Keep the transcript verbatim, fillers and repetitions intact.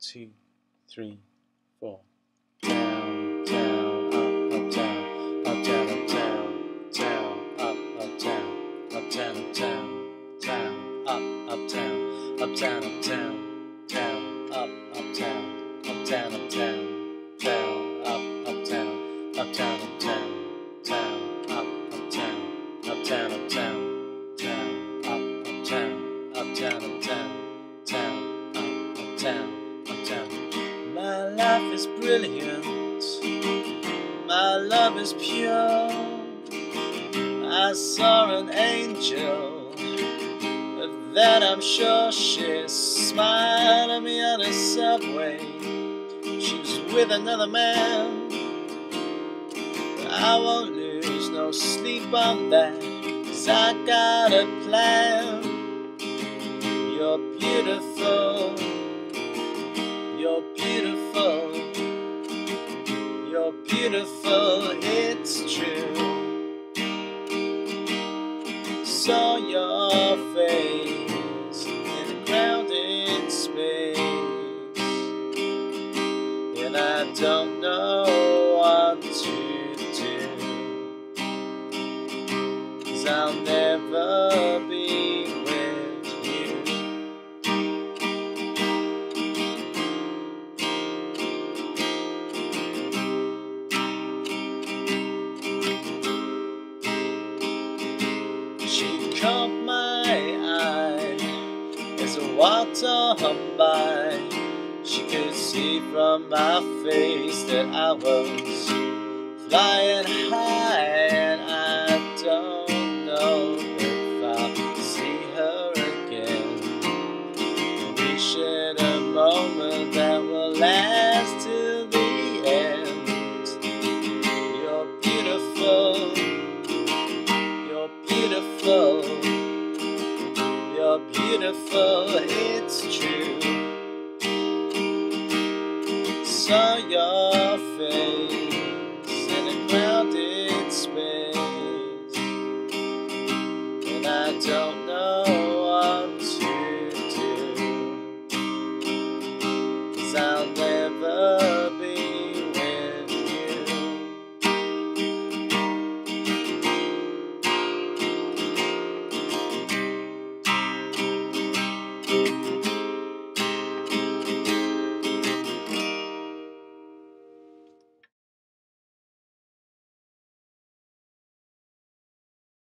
two, three, four. Down, down, up, up, down, up, down, up, down, down, up, up, down, up, down, up, down, down, up, up, down, up, down, up, down, down, up, up, down, up, down, up, down, down, up, up, down, up, down, up, down, down, up, up, down, up, down, up, down, down, up, up, down, up, down, up, down, down, up, up, down, up, down. My life is brilliant. My love is pure. I saw an angel, of that I'm sure. She smiled at me on the subway. She was with another man. I won't lose no sleep on that, 'cause I got a plan. You're beautiful. You're beautiful. You're beautiful, it's true. Saw your face in a crowded space, and I don't know what to do, 'cause I'll never be with you. She caught my eye as I walked on by. She could see from my face that I was flying high, and I don't know if I'll see her again. We shared a moment that will last till the end. You're beautiful. You're beautiful, you're beautiful, it's true. Saw your face in a crowded space, and I don't